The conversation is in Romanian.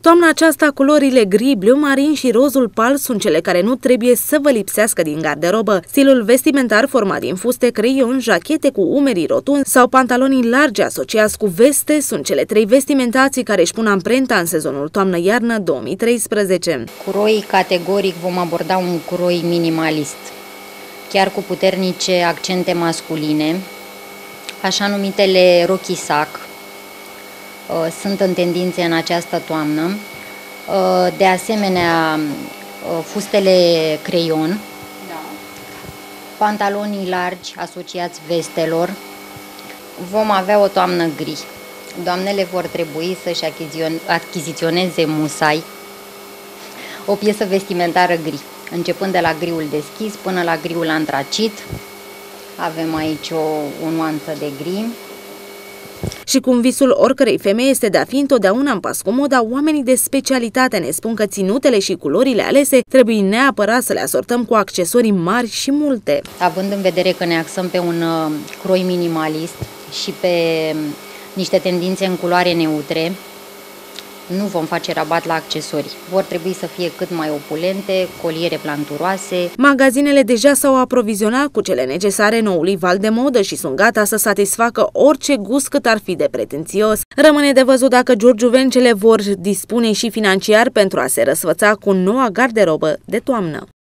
Toamna aceasta, culorile gri, bleu marin și rozul pal sunt cele care nu trebuie să vă lipsească din garderobă. Stilul vestimentar format din fuste, creion, jachete cu umerii rotunzi sau pantaloni largi asociați cu veste sunt cele trei vestimentații care își pun amprenta în sezonul toamnă-iarnă 2013. Curoi, categoric vom aborda un curoi minimalist, chiar cu puternice accente masculine, așa numitele rochii sac. Sunt în tendințe în această toamnă. De asemenea, fustele creion, pantalonii largi asociați vestelor. Vom avea o toamnă gri. Doamnele vor trebui să-și achiziționeze musai o piesă vestimentară gri, începând de la griul deschis până la griul antracit. Avem aici o nuanță de gri. Și cum visul oricărei femei este de a fi întotdeauna în pas cu moda, oamenii de specialitate ne spun că ținutele și culorile alese trebuie neapărat să le asortăm cu accesorii mari și multe. Având în vedere că ne axăm pe un croi minimalist și pe niște tendințe în culoare neutre, nu vom face rabat la accesorii. Vor trebui să fie cât mai opulente, coliere planturoase. Magazinele deja s-au aprovizionat cu cele necesare noului val de modă și sunt gata să satisfacă orice gust cât ar fi de pretențios. Rămâne de văzut dacă giurgiuvencele vor dispune și financiar pentru a se răsfăța cu noua garderobă de toamnă.